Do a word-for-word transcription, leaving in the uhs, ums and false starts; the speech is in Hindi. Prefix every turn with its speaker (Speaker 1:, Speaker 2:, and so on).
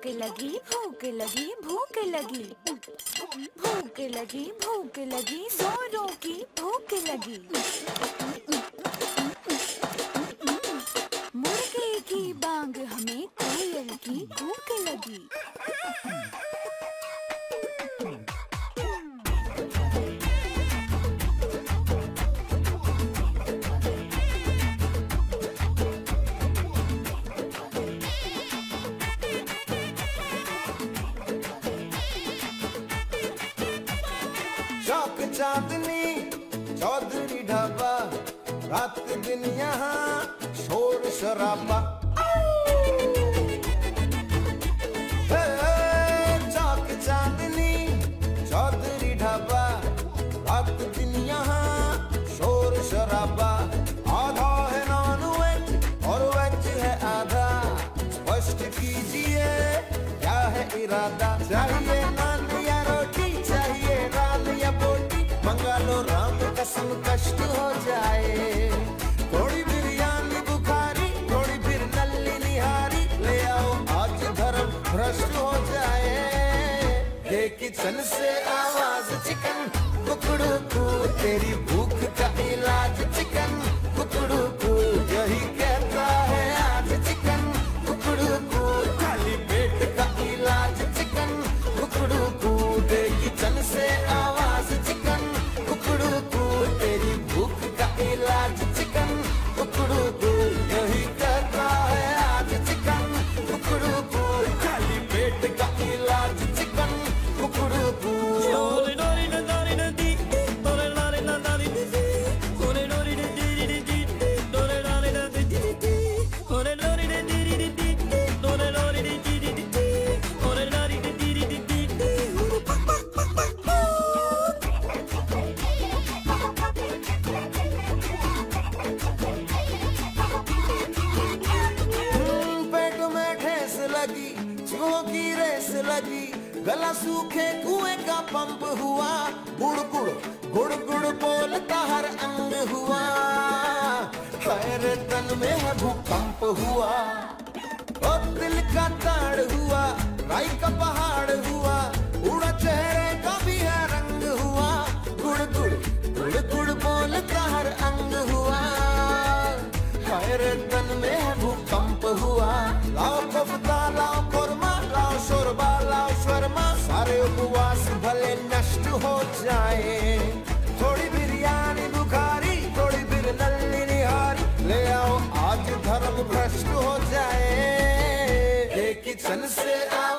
Speaker 1: लगी भूख लगी भूख लगी भूख लगी भूख लगी जोरों की भूख लगी। मुर्गे की बांग हमें कोयल की भूख लगी।
Speaker 2: चौक चांदनी चौधरी ढाबा रात दिन यहाँ शोर शराबा। चौक चांदनी चौधरी ढाबा रात दिन यहाँ शोर शराबा। आधा है नॉन वेज और वेज है आधा, स्पष्ट कीजिए क्या है इरादा। चाहिए नान या रोटी, चाहिए दाल या बोटी, मंगा लो राम कसम कष्ट हो जाए। थोड़ी बिरयानी बुखारी, थोड़ी फिर नल्ली निहारी, ले आओ आज धर्म भ्रष्ट हो जाए। ये किचन से आवाज चिकन कुकड़ू कू, तेरी भूख का इलाज चिकन कुकड़ू कू, यही कहता है आज चिकन कुकड़ू कू, खाली पेट का इलाज चिकन कुकड़ू कू। दे किचन से आवाज चिकन कुकड़ू कू, तेरी भूख का इलाज चिकन कुकड़ू कू, यही कहता है आज चिकन कुकड़ू कू, खाली पेट का इलाज चिकन कुकड़ू कू। चूहों की रेस लगी, गला सूखे कुएं का पंप हुआ, गुड़ गुड़ गुड़ गुड़ बोलता हर अंग हुआ, खैर तन में है भूकंप हुआ। और दिल का ताड़ हुआ, राई का पहाड़ हुआ, उड़ा चेहरे का भी है रंग हुआ, गुड़ गुड़ गुड़ गुड़ बोलता हर अंग हुआ, खैर तन में है भूकंप हुआ। लाओ कोफ्ता लाओ कोरमा लाओ शोरबा लाओ शर्मा, सारे उपवास भले नष्ट हो जाए। थोड़ी बिरयानी बुखारी, थोड़ी फिर नल्ली निहारी, ले आओ आज धर्म भ्रष्ट हो जाए। ये किचन से आओ